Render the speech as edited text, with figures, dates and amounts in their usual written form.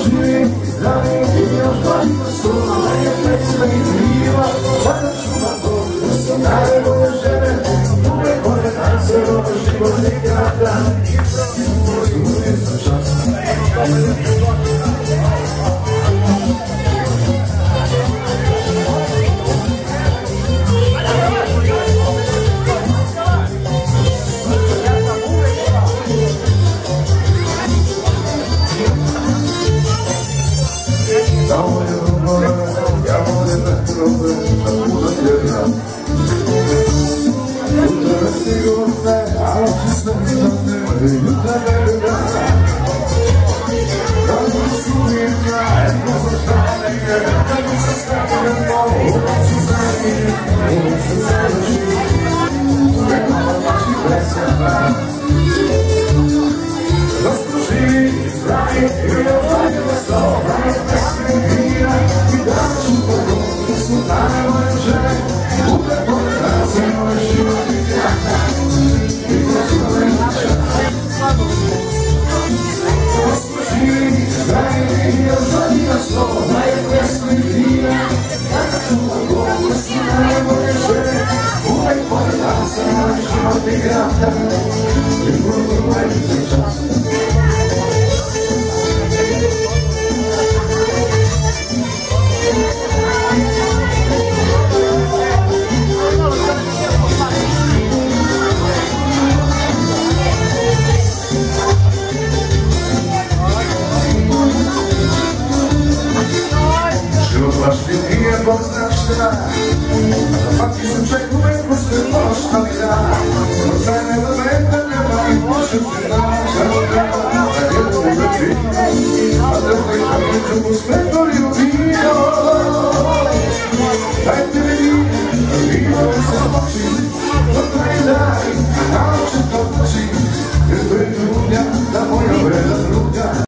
živi, zdravi i još gladno su, neke pesme i kriva, sada ću vam to, da su najbolje žene, uvek one tanse, ovo život nikada, uvijek sam časna. Ja volim vetrove, da puno tjedna. Jutra je sigurne, a oči sve stane, jutra verda. Kako su vidna, jedno za strane, kako se stavljamo, ulicu znanje, ulicu završi. Nema vaši presjava. Da smo živi, zdravi i odvajamo sto, daje pesme vina i daću Bogu, da su najbolje žene, uvek one tanse, moj život nikada, i dozvole naša. Da smo živi, zdravi i odvajamo sto, daje pesme vina i daću Bogu, da su najbolje žene, uvek one tanse, moj život nikada, i dozvole naša. Baš ti nije Bog zna šta, svaki slučaj uvek posle poštalina. Od mene do mene nema i može ti naša odrema, da jednu vrti, a drugoj pameću u svetu ljubino. Dajte mi vino, vino se počini.